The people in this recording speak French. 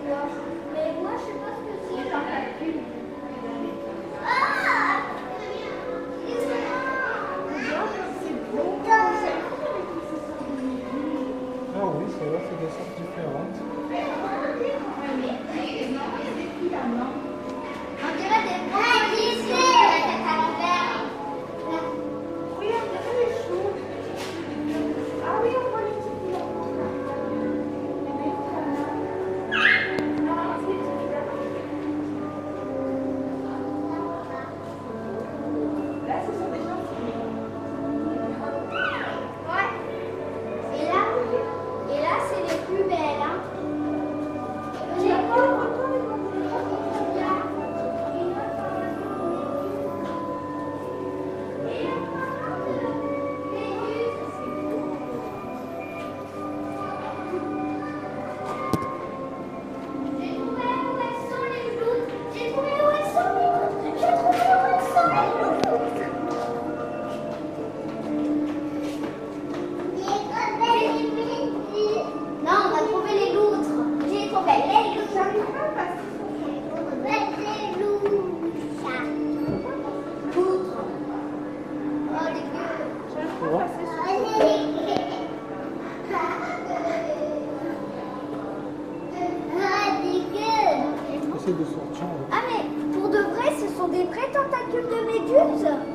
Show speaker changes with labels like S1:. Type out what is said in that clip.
S1: Mais moi, je sais pas ce que c'est.
S2: Ah oui, c'est vrai, c'est des sortes différentes.
S1: On dirait des brocolis à l'envers.
S3: Oui, on dirait les choux. Ah oui, on voit les petits filons. Là, ce sont des champignons.
S1: Ouais. Et là, c'est les plus belles. Hein.
S3: Tu as pas le retour des champignons?
S2: C'est de sortir.
S1: Ah mais pour de vrai, ce sont des vrais tentacules de méduses.